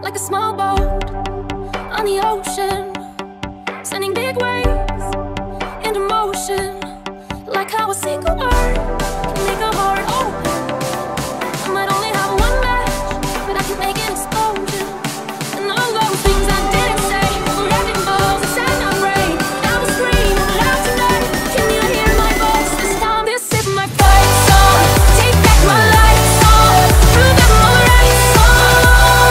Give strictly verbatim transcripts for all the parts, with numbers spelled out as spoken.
like a small boat on the ocean, sending big waves into motion. Like how a single word can make a heart open. I might only have one match, but I can make an explosion. And all those things I didn't say were wrecking balls inside my brain. I will scream loud tonight. Can you hear my voice this time? This is my fight song. Take back my life song. Prove I'm alright song.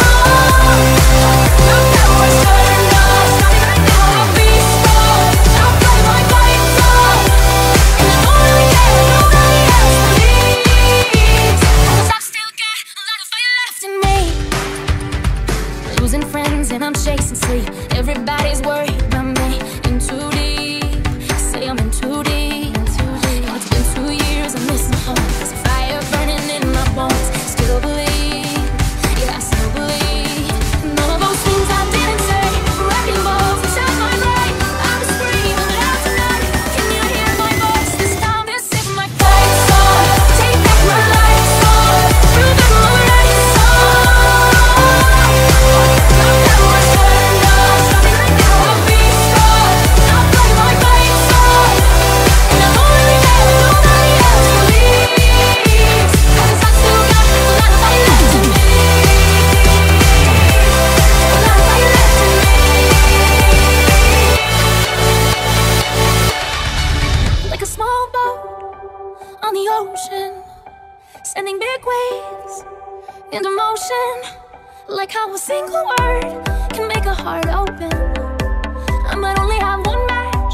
No power is turned off. Starting right now, I'll be strong. I'll play my fight song. And I only care if nobody else believes. 'Cause I've still got a lot of fire left in me. Losing friends and I'm chasing sleep. Everybody's worried about me. In too deep, say I'm in too deep. It's been two years, I miss my home. There's a fire burning in my bones. Still believe, yeah, I still believe. And all those things I didn't say were wrecking balls inside my brain. I'm screaming loud tonight. Can you hear my voice this time? This is my fight song. Take back my life song. Prove I'm alright song. No power is turned off. Starting right now, I'll be strong. I'll play my fight song. And I only care if nobody else believes. 'Cause I still got a lot of fire left in me. A lot of fire left in me. Like a small boat on the ocean, sending big waves into motion. Like how a single word can make a heart open. I might only have one match,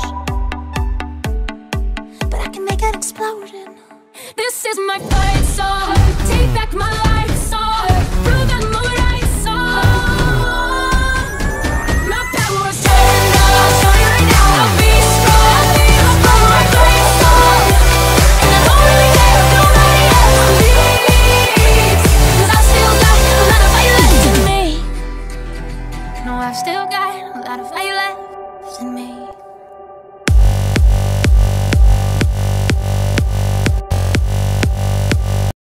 but I can make an explosion. This is my fight song. Take back my life song. Prove I'm alright song. My power is turned off. Starting right now, I'll be strong. I'll play my fight song. And I only care if nobody else believes. 'Cause I've still got a lot of fire left in me. No, I've still got a lot of fire left in me.